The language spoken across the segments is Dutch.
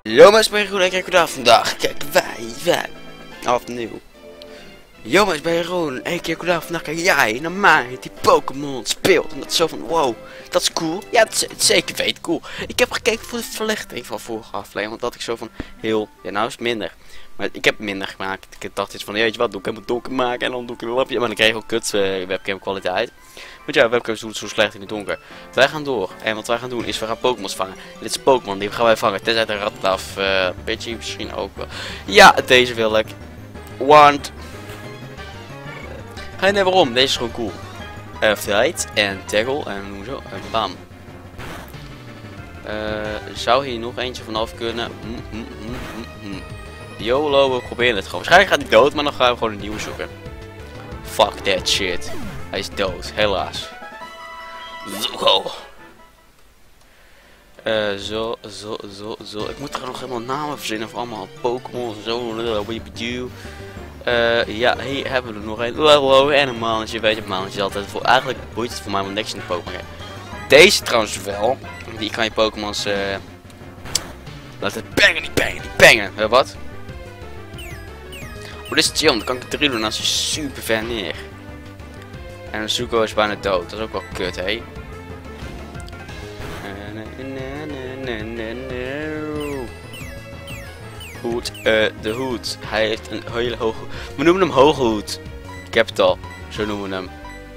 Yo mensen, ben je goed? Kijk vandaag. Kijk wij. Opnieuw. Yo mensen, ben je gewoon. Eén keer vandaag kijk jij naar mij die Pokémon speelt. En dat is zo van wow, dat is cool. Ja, het is zeker weet cool. Ik heb gekeken voor de verlichting van vorige aflevering. Want dat ik zo van heel, ja nou is het minder. Maar ik heb minder gemaakt. Ik dacht iets van, weet je wat, doe ik helemaal donker maken en dan doe ik een lapje. Maar dan kreeg ik ook kut webcam kwaliteit. Want ja, webcam is zo slecht in het donker. Wij gaan door. En wat wij gaan doen is, we gaan Pokémon's vangen. Dit is Pokémon, die gaan wij vangen. Tenzij de Rattata beetje misschien ook wel. Ja, deze wil ik. Want... Ga je net waarom? Deze is gewoon cool. Flight en tackle en hoezo? En bam. Zou hier nog eentje vanaf kunnen? YOLO, we proberen het gewoon. Waarschijnlijk gaat hij dood, maar dan gaan we gewoon een nieuwe zoeken. Fuck that shit. Hij is dood, helaas. Zo. Ik moet er nog helemaal namen verzinnen voor allemaal Pokémon en zo. Ja, hier hebben we er nog een. Hallo, en een mannetje, weet je, een mannetje is altijd voor. Eigenlijk boeit het voor mij wel niks in de Pokémon. Deze trouwens wel. Die kan je Pokémon's laten bangen. Wat? Oh, dit is chill, dan kan ik het 3 doen als je super ver neer. En Zuko is bijna dood, dat is ook wel kut, hé. Hoed, de hoed. Hij heeft een hele hoge... We noemen hem hoge hoed. Ik heb het al, zo noemen we hem.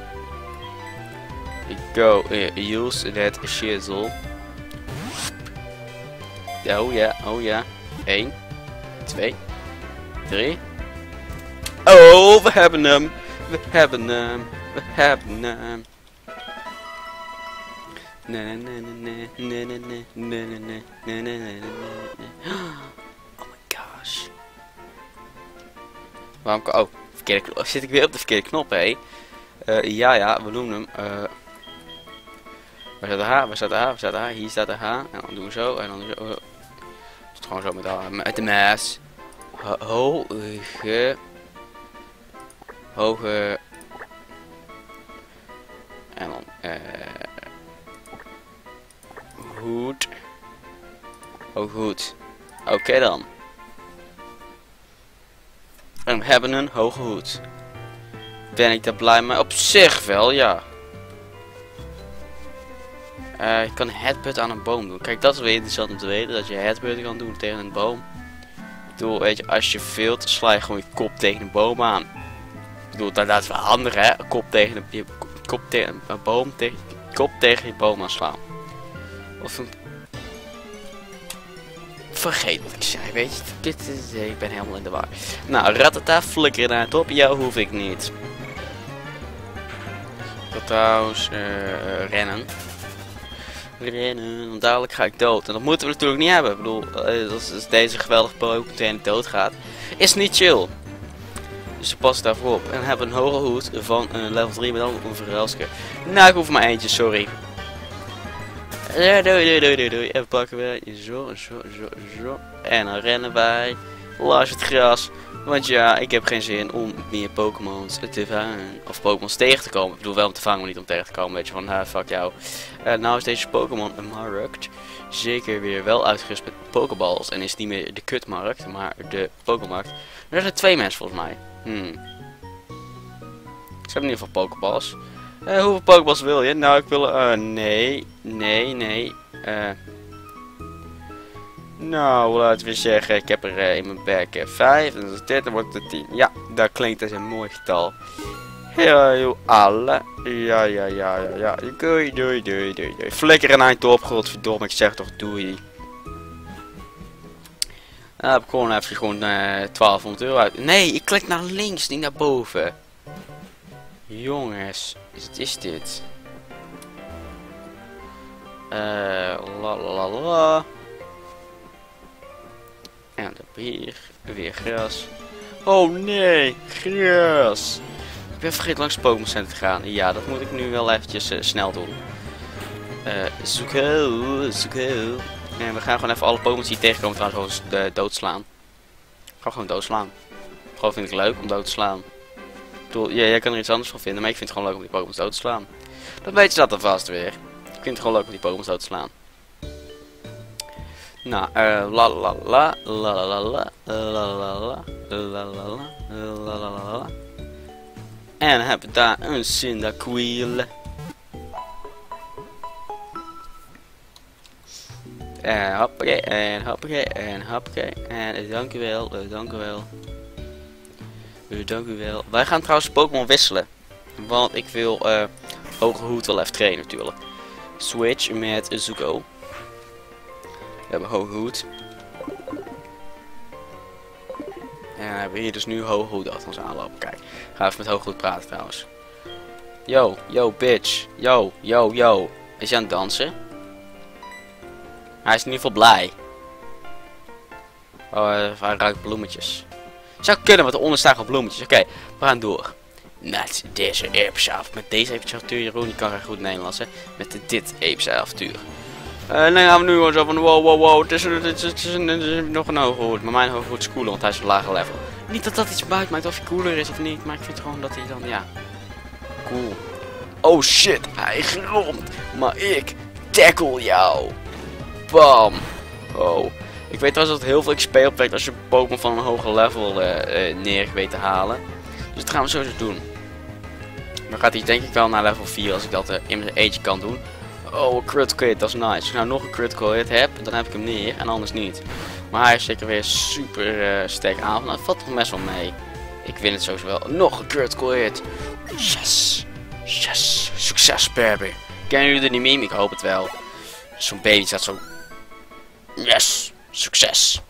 Go, use that shizzle. Oh ja. 1, 2, 3. Oh, we hebben hem. We hebben hem. Oh my gosh. Waarom kan... Oh, verkeerde knop. Zit ik weer op de verkeerde knop, hé? Ja, we noemen hem. Waar staat de H? Hier staat de H. En dan doen we zo. En dan doen we zo. Het gewoon zo met de mes. Hoge. En dan hoed. Oh goed. Oké dan. En we hebben een hoge hoed. Ben ik daar blij mee? Op zich wel, ja. Je kan een headbutt aan een boom doen. Kijk, dat is weer interessant om te weten. Dat je headbutt kan doen tegen een boom. Ik bedoel, weet je, als je veelt, sla je gewoon je kop tegen een boom aan. Ik bedoel, dat is wel handig, hè. Kop tegen een boom, kop tegen je boom aan slaan. Of een... Vergeet wat ik zei, weet je. Dit is... Ik ben helemaal in de war. Nou, Rattata, flikkeren naar het op. Jou hoef ik niet. Trouwens, rennen. Want dadelijk ga ik dood. En dat moeten we natuurlijk niet hebben. Ik bedoel, als deze geweldige Pokémon meteen doodgaat, is niet chill. Dus pas daarvoor op. En dan hebben we een hoge hoed van level 3 met dan een verruilske. Nou, ik hoef maar eentje, sorry. Doei. Even pakken we. Zo. En dan rennen wij. Langs het gras. Want ja, ik heb geen zin om meer Pokémon's te vangen. Of Pokémon's tegen te komen. Ik bedoel wel om te vangen, maar niet om tegen te komen. Weet je van, fuck jou. Nou is deze Pokémon een markt. Zeker weer wel uitgerust met Pokéballs. En is niet meer de kutmarkt, maar de Pokémarkt. Er zijn 2 mensen volgens mij. Ik heb in ieder geval Pokéballs. Hoeveel Pokéballs wil je? Nou, ik wil... nee. Nou, laten we zeggen, ik heb er in mijn bek 5 en als dit, dan wordt het 10. Ja, dat klinkt als een mooi getal. Heel alle. Ja. Doei. Flikker een eind op, godverdomme, ik zeg toch doei. Dan heb ik gewoon even 1200 euro uit. Nee, ik klik naar links, niet naar boven. Jongens, wat is dit? La. En dan hier weer gras. Oh nee, gras. Ik ben vergeten langs het Pokémon Center te gaan. Ja, dat moet ik nu wel eventjes snel doen. Zoeken. En we gaan gewoon even alle Pokémon die tegenkomen trouwens gewoon doodslaan. Gewoon doodslaan. Gewoon vind ik leuk om dood te slaan. Ik bedoel, jij kan er iets anders van vinden, maar ik vind het gewoon leuk om die Pokémon dood te slaan. Dat weet je dat alvast weer. Ik vind het gewoon leuk om die Pokémon dood te slaan. Nou, la la la la la la la la la la la la. En dan hebben we daar een Cyndaquil. En hoppakee, en hoppakee, en hoppakee. En dank u wel, dank u wel. Dank u wel. Wij gaan trouwens Pokémon wisselen. Want ik wil Hoge Hoed wel even trainen natuurlijk. Switch met Zuko. We hebben Hoge Hoed. En dan hebben we hier dus nu Hoge Hoed achter ons aanlopen. Kijk, ga even met Hoge Hoed praten trouwens. Yo, yo bitch. Yo, yo, yo. Is hij aan het dansen? Hij is in ieder geval blij. Oh, hij ruikt bloemetjes. Zou kunnen, want eronder staan gewoon bloemetjes. Oké, we gaan door. Met deze epische avontuur. Met deze epische avontuur, Jeroen, die kan geen goed Nederlands, hè. Met dit epische avontuur. Dan gaan we nu gewoon zo van wow, wow, wow. Het is nog een hoge hoed. Maar mijn hoge hoed is cooler, want hij is op een lager level. Niet dat dat iets buiten maakt of hij cooler is of niet. Maar ik vind gewoon dat hij dan, ja. Cool. Oh shit, hij gromt. Maar ik tackle jou. Bam. Oh. Ik weet trouwens dat heel veel XP opwekt als je Pokémon van een hoger level neer weet te halen. Dus dat gaan we sowieso doen. Dan gaat hij denk ik wel naar level 4 als ik dat in mijn eentje kan doen. Oh, een critical hit, dat is nice. Als ik nou nog een critical hit heb, dan heb ik hem neer en anders niet. Maar hij is zeker weer super sterk aan. Nou, dat valt toch best wel mee. Ik win het sowieso wel. Nog een critical hit. Yes. Yes. Succes, baby. Kennen jullie de meme? Ik hoop het wel. Zo'n baby staat zo. Yes. Succes.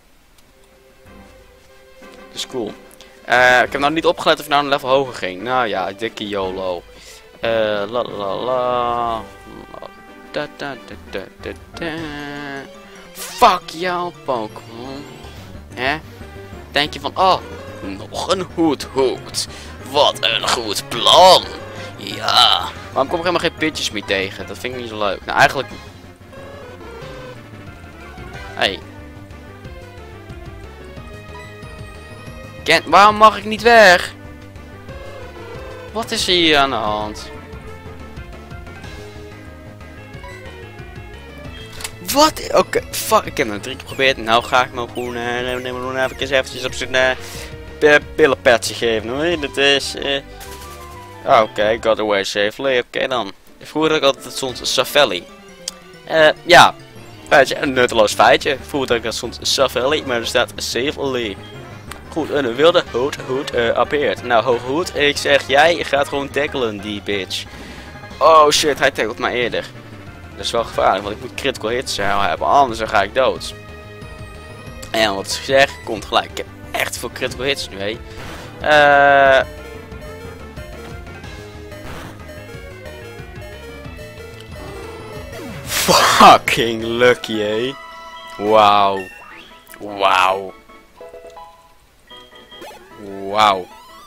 Dat is cool. Ik heb nou niet opgelet of ik nou een level hoger ging. Nou ja, dikke YOLO. La la la. Da, da, da, da, da, da. Fuck jou, Pokémon. Hè? Denk je van, oh, nog een hoed. Wat een goed plan. Ja. Waarom kom ik helemaal geen pitjes meer tegen? Dat vind ik niet zo leuk. Nou, eigenlijk. Hey. Waarom mag ik niet weg? Wat is hier aan de hand? Wat? Oké, fuck, ik heb het 3 keer geprobeerd. Nou ga ik me gewoon eventjes op zijn pillenpetje geven hoor. Dat is... Oké, got away safely. Oké dan. Vroeger had ik altijd soms Savelli. Ja. Feitje, een nutteloos feitje. Vroeger had ik dat soms Savelli, maar er staat safely. Goed, een wilde hoed appeert. Nou, hoge hoed, ik zeg, jij gaat gewoon tackelen, die bitch. Oh shit, hij tackelt mij eerder. Dat is wel gevaarlijk, want ik moet critical hits hebben, anders dan ga ik dood. En wat ik zeg, komt gelijk. Ik heb echt veel critical hits nu, hé. Fucking lucky, hé. Wauw. Wauw. Wauw.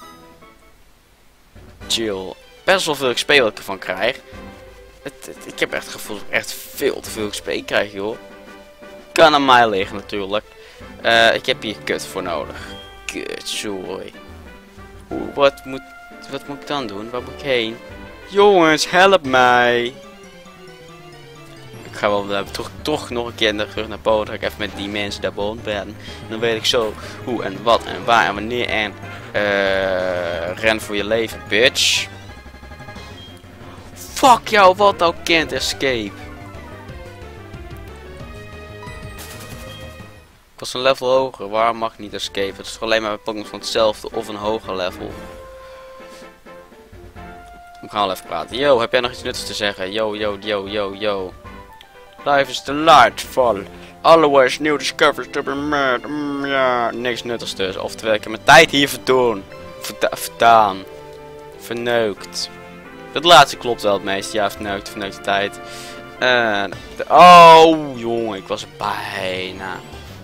Chill. Best wel veel XP wat ik ervan krijg. Ik heb echt het gevoel dat ik echt veel te veel XP krijg, joh. Kan aan mij liggen natuurlijk. Ik heb hier kut voor nodig. Kut, sorry. Wat moet ik dan doen? Waar moet ik heen? Jongens, help mij. Ik ga wel toch nog een keer terug naar boven. Dat ik even met die mensen daar boven ben. En dan weet ik zo hoe en wat en waar en wanneer en ren voor je leven, bitch. Fuck jou, wat nou can't escape. Ik was een level hoger, waarom mag ik niet escape? Het is toch alleen maar Pokémon van hetzelfde of een hoger level. We gaan wel even praten. Yo, heb jij nog iets nuttigs te zeggen? Yo, yo, yo, yo, yo. Life is delightful. Always new discoveries to be made. Ja, niks nuttigs dus. Oftewel, ik heb mijn tijd hier verdaan. Verneukt. Dat laatste klopt wel het meest. Ja, verneukt de tijd. Oh, jongen, ik was er bijna.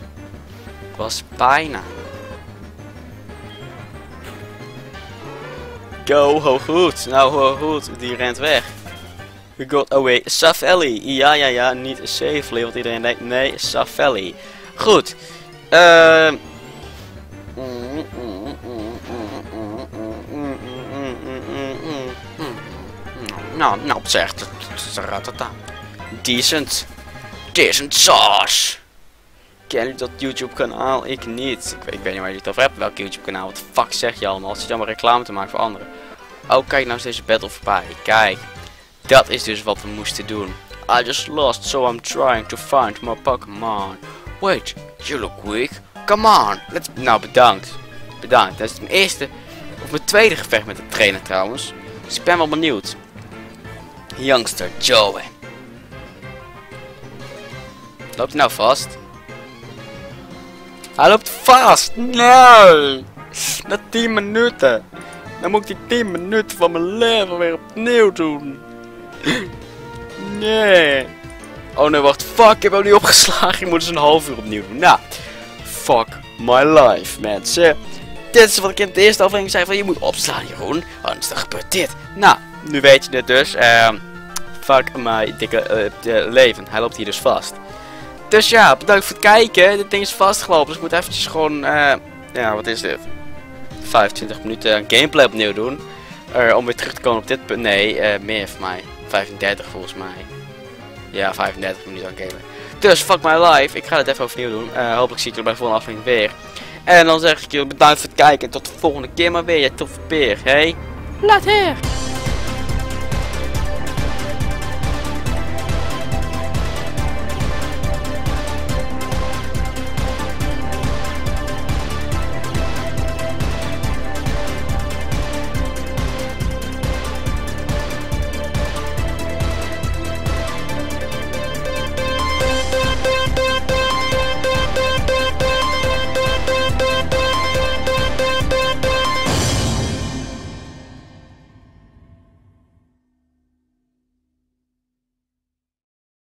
Go, hooghoed. Nou, hooghoed, die rent weg. We got away. Savelli. Ja, niet safely, want iedereen denkt, nee, Savelli. Goed. Nou, op zich. Decent sauce. ken u dat YouTube kanaal? Ik niet. Ik weet niet waar je het over hebt. Welk YouTube kanaal? Wat de fuck zeg je allemaal? Als je dan maar reclame te maken voor anderen. Oh, kijk nou is deze battle voorbij. Kijk. Dat is dus wat we moesten doen. I just lost, so I'm trying to find more Pokémon. Wait, you look weak. Come on. Nou, bedankt. Bedankt. Dat is mijn eerste, of mijn tweede gevecht met de trainer trouwens. Dus ik ben wel benieuwd. Youngster Joey. Loopt hij nou vast? Hij loopt vast! Nee! Na 10 minuten! Dan moet ik die 10 minuten van mijn leven weer opnieuw doen. Nee! Oh nee, wacht. Fuck, ik heb hem niet opgeslagen. Ik moet dus een half uur opnieuw doen. Nou, fuck my life, mensen. Dit is wat ik in de eerste aflevering zei van je moet opslaan, Jeroen. Anders dan gebeurt dit. Nou, nu weet je het dus. Fuck my dikke leven. Hij loopt hier dus vast. Dus ja, bedankt voor het kijken. Dit ding is vastgelopen. Dus ik moet eventjes gewoon, ja, wat is dit? 25 minuten gameplay opnieuw doen. Om weer terug te komen op dit punt. Nee, meer voor mij. 35 volgens mij. Ja, 35 minuten aan gameplay. Dus fuck my life. Ik ga het even overnieuw doen. Hopelijk zie ik jullie bij de volgende aflevering weer. En dan zeg ik jullie bedankt voor het kijken. En tot de volgende keer maar weer. Je toffe peer. Hey, later.